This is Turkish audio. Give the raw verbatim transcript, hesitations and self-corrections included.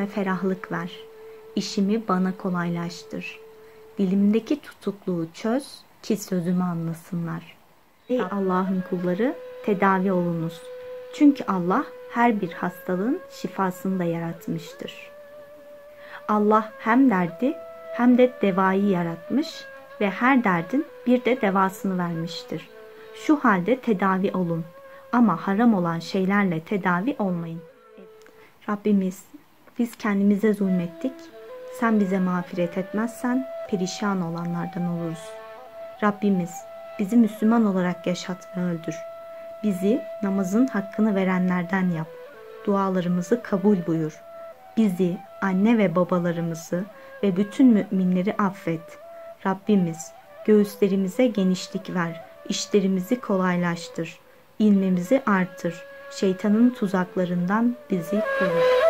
içime ferahlık ver. İşimi bana kolaylaştır. Dilimdeki tutukluğu çöz ki sözümü anlasınlar. Ey Allah'ın kulları, tedavi olunuz. Çünkü Allah her bir hastalığın şifasını da yaratmıştır. Allah hem derdi hem de devayı yaratmış ve her derdin bir de devasını vermiştir. Şu halde tedavi olun ama haram olan şeylerle tedavi olmayın. Rabbimiz, biz kendimize zulmettik. Sen bize mağfiret etmezsen perişan olanlardan oluruz. Rabbimiz, bizi Müslüman olarak yaşat ve öldür. Bizi namazın hakkını verenlerden yap. Dualarımızı kabul buyur. Bizi, anne ve babalarımızı ve bütün müminleri affet. Rabbimiz, göğüslerimize genişlik ver. İşlerimizi kolaylaştır. İlmimizi artır. Şeytanın tuzaklarından bizi koru.